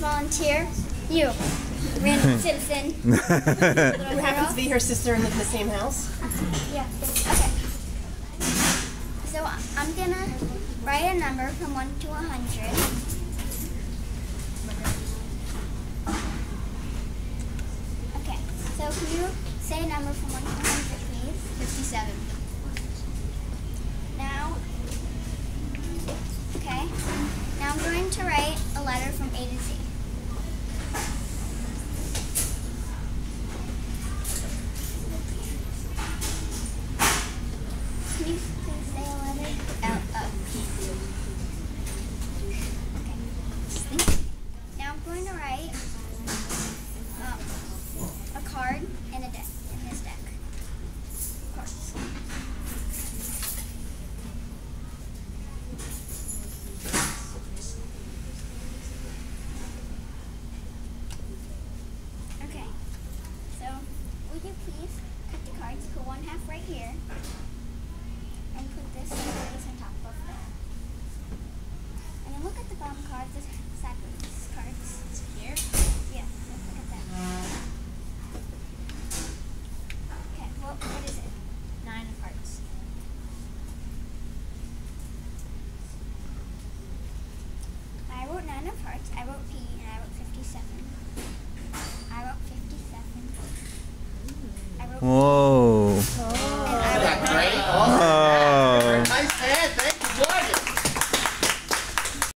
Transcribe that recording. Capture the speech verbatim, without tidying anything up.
volunteer. You, random citizen. Who happens to be her sister and live in the same house? Yeah. Okay. So I'm gonna write a number from one to a hundred. Okay. So can you say a number from one to a hundred, please? Fifty-seven. Now. Okay. Now I'm going to write a letter from A to Z. Can you please say a letter? L O. Okay. Now I'm going to write um, a card in a deck in this deck. Cards. Okay. So would you please cut the cards, put one half right here, and put this place on top of there. And then look at the bottom card, the side of these cards. Here? Yeah, look at that. Okay, well, what is it? Nine of hearts. I wrote nine of hearts, I wrote P, and I wrote fifty-seven. I wrote fifty-seven. I wrote Whoa.